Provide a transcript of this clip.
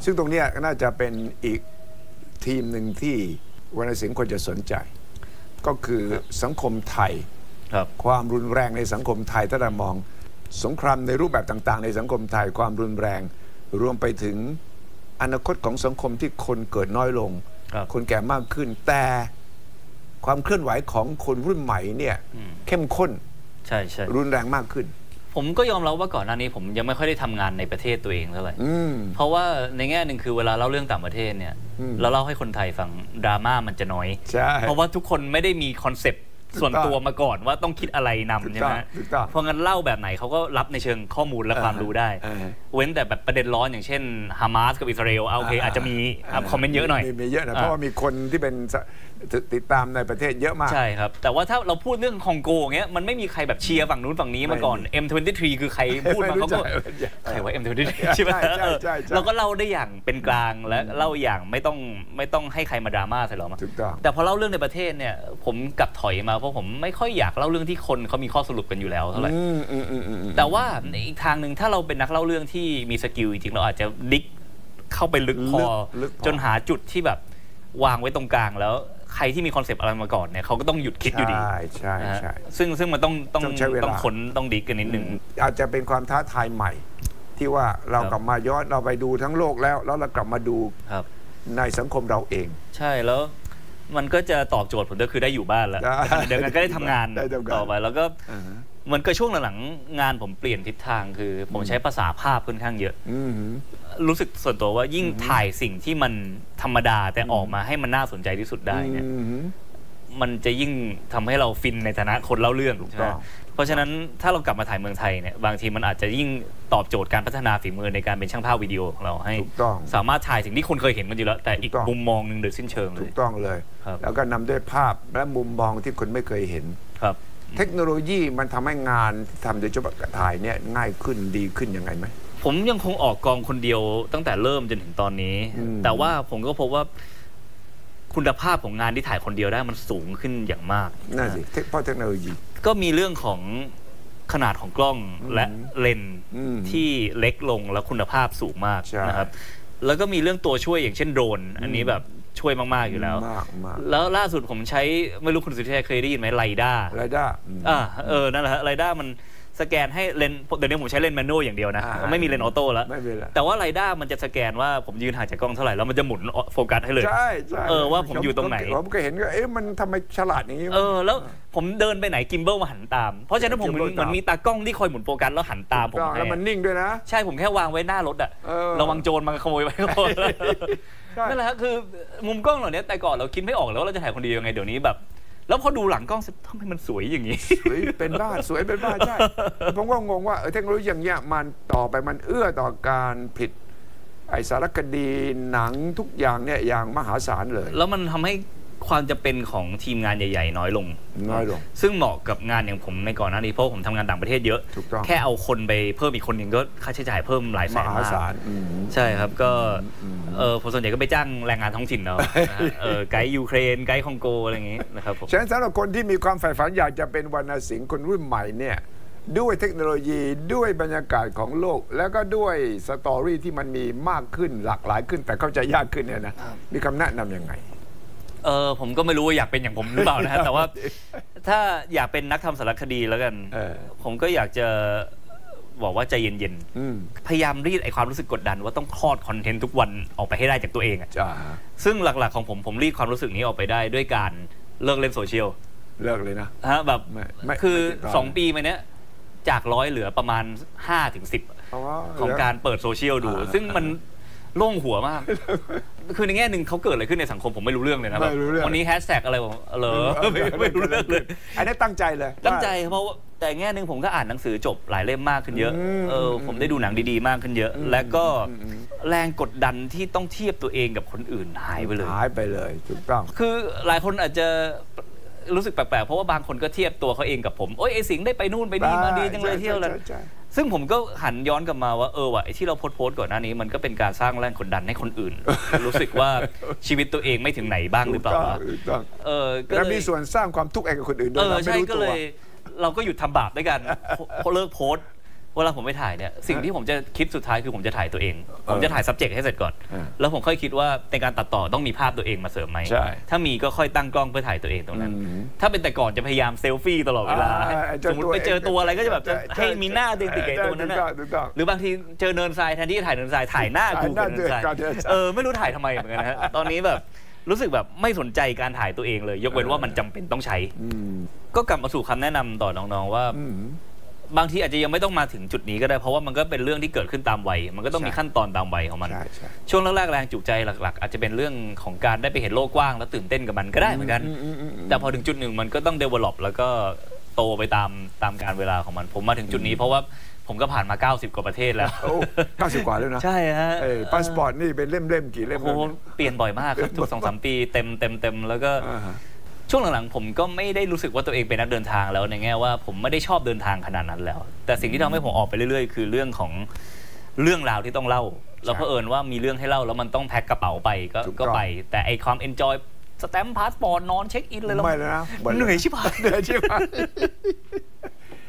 ซึ่งตรงนี้น่าจะเป็นอีกทีมหนึ่งที่วรรณสิงห์ควรจะสนใจก็คือสังคมไทยความรุนแรงในสังคมไทยถ้าเรามองสงครามในรูปแบบต่างๆในสังคมไทยความรุนแรงรวมไปถึงอนาคตของสังคมที่คนเกิดน้อยลงคนแก่มากขึ้นแต่ความเคลื่อนไหวของคนรุ่นใหม่เนี่ยเข้มข้นใช่รุนแรงมากขึ้นผมก็ยอมรับว่าก่อนหน้านี้ผมยังไม่ค่อยได้ทำงานในประเทศตัวเองเท่าไหร่เพราะว่าในแง่หนึ่งคือเวลาเล่าเรื่องต่างประเทศเนี่ยเราเล่าให้คนไทยฟังดราม่ามันจะน้อยเพราะว่าทุกคนไม่ได้มีคอนเซปต์ส่วนตัวมาก่อนว่าต้องคิดอะไรนำใช่ไหมเพราะงั้นเล่าแบบไหนเขาก็รับในเชิงข้อมูลและความรู้ได้เว้นแต่แบบประเด็นร้อนอย่างเช่นฮามาสกับอิสราเอลโอเคอาจจะมีคอมเมนต์เยอะหน่อยมีเยอะนะเพราะว่ามีคนที่เป็นติดตามในประเทศเยอะมากใช่ครับแต่ว่าถ้าเราพูดเรื่องคองโกเงี้ยมันไม่มีใครแบบเชียร์ฝั่งนู้นฝั่งนี้มาก่อน M23 คือใครพูดมาเขาก็ใครว่า M23 ใช่ไหมเราก็เล่าได้อย่างเป็นกลางและเล่าอย่างไม่ต้องให้ใครมาดราม่าใส่เราแต่พอเล่าเรื่องในประเทศเนี่ยผมกลับถอยมาเพราะผมไม่ค่อยอยากเล่าเรื่องที่คนเขามีข้อสรุปกันอยู่แล้วเท่าไหร่แต่ว่าอีกทางหนึ่งถ้าเราเป็นนักเล่าเรื่องที่มีสกิลจริงเราอาจจะดิกเข้าไปลึกพอจนหาจุดที่แบบวางไว้ตรงกลางแล้วใครที่มีคอนเซปต์อะไรมาก่อนเนี่ยเขาก็ต้องหยุดคิดอยู่ดีใช่ซึ่งมันต้องขนต้องดิกกันนิดนึงอาจจะเป็นความท้าทายใหม่ที่ว่าเรากลับมาย้อนเราไปดูทั้งโลกแล้วเรากลับมาดูในสังคมเราเองใช่แล้วมันก็จะตอบโจทย์ผมก็คือได้อยู่บ้านแล้วเดี๋ยวกันก็ได้ทำงานต่อไปแล้วก็มันก็ช่วงหลังๆงานผมเปลี่ยนทิศทางคือผมใช้ภาษาภาพค่อนข้างเยอะรู้สึกส่วนตัวว่ายิ่งถ่ายสิ่งที่มันธรรมดาแต่ออกมาให้มันน่าสนใจที่สุดได้เนี่ยมันจะยิ่งทำให้เราฟินในฐานะคนเล่าเรื่องเพราะฉะนั้นถ้าเรากลับมาถ่ายเมืองไทยเนี่ยบางทีมันอาจจะยิ่งตอบโจทย์การพัฒนาฝีมือในการเป็นช่างภาพวิดีโอของเราให้สามารถถ่ายสิ่งที่คนเคยเห็นกันอยู่แล้วแต่อีกมุมมองหนึ่งโดยสิ้นเชิงเลยถูกต้องเลยแล้วก็นำด้วยภาพและมุมมองที่คนไม่เคยเห็นเทคโนโลยีมันทำให้งานทำโดยเฉพาะถ่ายเนี่ยง่ายขึ้นดีขึ้นยังไงไหมผมยังคงออกกองคนเดียวตั้งแต่เริ่มจนถึงตอนนี้แต่ว่าผมก็พบว่าคุณภาพของงานที่ถ่ายคนเดียวได้มันสูงขึ้นอย่างมากน่าสิเพราะเทคโนโลยีก็มีเรื่องของขนาดของกล้องและเลนส์ที่เล็กลงแล้วคุณภาพสูงมากนะครับแล้วก็มีเรื่องตัวช่วยอย่างเช่นโดรนอันนี้แบบช่วยมากๆอยู่แล้วแล้วล่าสุดผมใช้ไม่รู้คุณสุทธิชัยเคยได้ยินไหมไรด้านั่นแหละไรด้ามันสแกนให้เลนเดี๋ยวนี้ผมใช้เลนแมนนวลอย่างเดียวนะไม่มีเลนออโต้แล้วแต่ว่าไรด้ามันจะสแกนว่าผมยืนห่างจากกล้องเท่าไหร่แล้วมันจะหมุนโฟกัสให้เลยใช่ว่าผมอยู่ตรงไหนผมก็เห็นก็มันทำไมฉลาดอย่างนี้แล้วผมเดินไปไหนกิมเบิลมาหันตามเพราะฉะนั้นผมเหมือนมีตากล้องที่คอยหมุนโฟกัสแล้วหันตามผมแล้วมันนิ่งด้วยนะใช่ผมแค่วางไว้หน้ารถอะระวังโจรมาขโมยไปก็พอนั่นแหละคือมุมกล้องเหล่านี้แต่ก่อนเราคิดไม่ออกแล้วเราจะถ่ายคนเดียวยังไงเดี๋ยวนี้แบบแล้วพอดูหลังกล้องทำไมมันสวยอย่างนี้สวยเป็นบ้าสวยเป็นบ้าใช่ผมก็งงว่าเทคโนโลยีอย่างเงี้ยมันต่อไปมันเอื้อต่อการผลิตไอสารคดีหนังทุกอย่างเนี่ยอย่างมหาศาลเลยแล้วมันทำให้ความจำเป็นของทีมงานใหญ่ๆน้อยลงซึ่งเหมาะกับงานอย่างผมในก่อนหน้านี้เพราะผมทำงานต่างประเทศเยอะแค่เอาคนไปเพิ่มอีกคนหนึ่งก็ค่าใช้จ่ายเพิ่มหลายแสนมากใช่ครับก็ผมส่วนใหญ่ก็ไปจ้างแรงงานท้องถิ่นเนาะไกด์ยูเครนไกด์คองโกอะไรอย่างงี้นะครับผมฉะนั้นสำหรับคนที่มีความใฝ่ฝันอยากจะเป็นวรรณสิงห์คนรุ่นใหม่เนี่ยด้วยเทคโนโลยีด้วยบรรยากาศของโลกแล้วก็ด้วยสตอรี่ที่มันมีมากขึ้นหลากหลายขึ้นแต่เข้าใจยากขึ้นเนี่ยนะมีคำแนะนำยังไงผมก็ไม่รู้ว่าอยากเป็นอย่างผมหรือเปล่านะฮะแต่ว่าถ้าอยากเป็นนักทำสารคดีแล้วกันผมก็อยากจะบอกว่าใจเย็นๆพยายามรีดไอความรู้สึกกดดันว่าต้องคลอดคอนเทนต์ทุกวันออกไปให้ได้จากตัวเองซึ่งหลักๆของผมรีดความรู้สึกนี้ออกไปได้ด้วยการเลิกเล่นโซเชียลเลิกเลยนะแบบคือ2 ปีมาเนี้ยจาก100เหลือประมาณ5-10ของการเปิดโซเชียลดูซึ่งมันโล่งหัวมากคือในแง่หนึ่งเขาเกิดอะไรขึ้นในสังคมผมไม่รู้เรื่องเลยนะวันนี้แฮชแท็กอะไรผมไม่รู้เรื่องเลยอันนี้ตั้งใจเลยตั้งใจเพราะแต่แง่หนึ่งผมก็อ่านหนังสือจบหลายเล่มมากขึ้นเยอะผมได้ดูหนังดีๆมากขึ้นเยอะและก็แรงกดดันที่ต้องเทียบตัวเองกับคนอื่นหายไปเลยถูกต้องคือหลายคนอาจจะรู้สึกแปลกๆเพราะว่าบางคนก็เทียบตัวเขาเองกับผมโอ้ยไอสิงห์ได้ไปนู่นไปนี่มาดีจังเลยเที่ยวแล้วซึ่งผมก็หันย้อนกลับมาว่าว่ะไอ้ที่เราโพสต์ก่อนหน้านี้มันก็เป็นการสร้างแรงกดดันให้คนอื่นรู้สึกว่าชีวิตตัวเองไม่ถึงไหนบ้างหรือเปล่าก็มีส่วนสร้างความทุกข์ให้กับคนอื่นด้วยใช่ก็เลยเราก็หยุดทำบาปด้วยกันเลิกโพสต์เวลาผมไปถ่ายเนี่ยสิ่งที่ผมจะคิดสุดท้ายคือผมจะถ่ายตัวเองผมจะถ่าย subject ให้เสร็จก่อนแล้วผมค่อยคิดว่าในการตัดต่อต้องมีภาพตัวเองมาเสริมไหมถ้ามีก็ค่อยตั้งกล้องเพื่อถ่ายตัวเองตรงนั้นถ้าเป็นแต่ก่อนจะพยายามเซลฟี่ตลอดเวลาสมมติไปเจอตัวอะไรก็จะแบบจะให้มีหน้าติดกับตัวนั้นนะหรือบางทีเจอเนินทรายแทนที่จะถ่ายเนินทรายถ่ายหน้ากูกับเนินทรายไม่รู้ถ่ายทำไมเหมือนกันฮะตอนนี้แบบรู้สึกแบบไม่สนใจการถ่ายตัวเองเลยยกเว้นว่ามันจำเป็นต้องใช้ก็กลับมาสู่คำแนะนำต่อน้องๆว่าบางทีอาจจะยังไม่ต้องมาถึงจุดนี้ก็ได้เพราะว่ามันก็เป็นเรื่องที่เกิดขึ้นตามวัยมันก็ต้องมีขั้นตอนตามวัยของมันช่วงแรกๆแรงจูงใจหลักๆอาจจะเป็นเรื่องของการได้ไปเห็นโลกกว้างแล้วตื่นเต้นกับมันก็ได้เหมือนกันแต่พอถึงจุดหนึ่งมันก็ต้อง develop แล้วก็โตไปตามการเวลาของมันผมมาถึงจุดนี้เพราะว่าผมก็ผ่านมา90กว่าประเทศแล้ว 90กว่าแล้วนะใช่ฮะพาสปอร์ตนี่เป็นเล่มๆกี่เล่มโอ้เปลี่ยนบ่อยมากครับทุก 2-3 ปีเต็มแล้วก็ช่วงหลังๆผมก็ไม่ได้รู้สึกว่าตัวเองเป็นนักเดินทางแล้วในแง่ว่าผมไม่ได้ชอบเดินทางขนาดนั้นแล้วแต่สิ่งที่ทำให้ผมออกไปเรื่อยๆคือเรื่องของเรื่องราวที่ต้องเล่าแล้วเผอิญว่ามีเรื่องให้เล่าแล้วมันต้องแพ็คกระเป๋าไปก็ไปแต่ไอความเอนจอยสแตมป์พาสปอร์ตนอนเช็คอินเลยไม่เลยนะเหนื่อยชิบหาย